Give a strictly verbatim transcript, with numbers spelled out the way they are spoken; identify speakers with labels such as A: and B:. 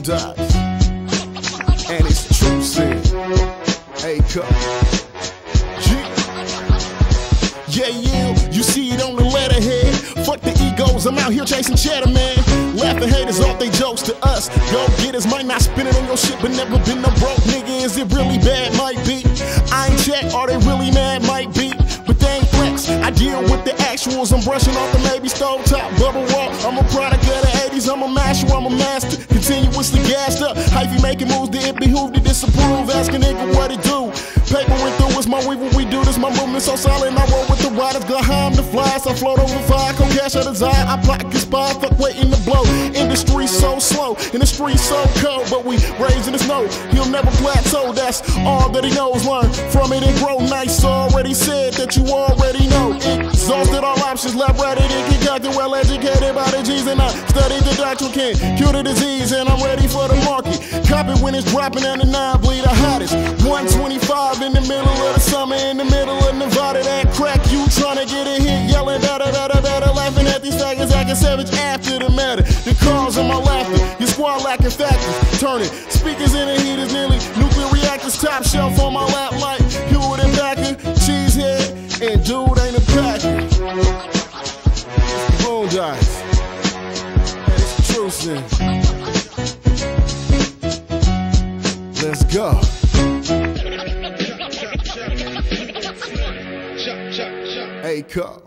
A: Boondocks, and it's true sin. Hey, cup. Yeah, yeah, you see it on the letterhead. Fuck the egos, I'm out here chasing cheddar, man. Laughing haters off they jokes to us. Go getters might not spin it on your shit, but never been no broke nigga. Is it really bad? Might be. I ain't check, are they really mad? Might be. But they ain't flex. I deal with the actuals. I'm brushing off the maybe stove top bubble wall. I'm a product of the eighties. I'm a master. I'm a master. Continuously gassed up. Hyphy making moves that it behoove to disapprove. Asking nigga what it do. Paper went through. It's my weave. What we do. This my movement so solid. I roll with the riders. Behind the flies. I float over fire. Come cash out of desire. I plot conspire. Fuck waiting to blow. Industry so slow. In the street so cold. But we raising the snow. He'll never plateau. That's all that he knows. Learn from it and grow nice. Already said that you already know. Exhausted all options, left, right, and get got well educated by the G's, and I studied the doctor can cure the disease, and I'm ready for the market. Cop it when it's dropping, and the nine bleed the hottest. one twenty-five in the middle of the summer, in the middle of Nevada. That crack, you tryna get a hit, yelling better, better, better, laughing at these faggots, acting savage after the matter. The cause of my laughter, your squad lacking factors. Turning speakers in the heat is nearly nuclear reactors. Top shelf on my lap like Huey and Backer, cheesehead. And dude ain't a packer. It's the Boondocks. And it's the true sin. Let's go. Hey, cup.